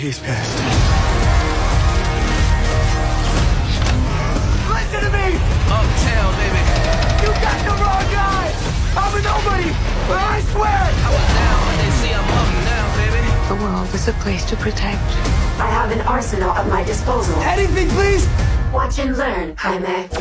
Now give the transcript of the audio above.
He's pissed. Listen to me! Uptown, baby. You got the wrong guy! I'm a nobody! I swear! I was down, but they see I'm up now, baby. The world is a place to protect. I have an arsenal at my disposal. Anything, please! Watch and learn, Jaime.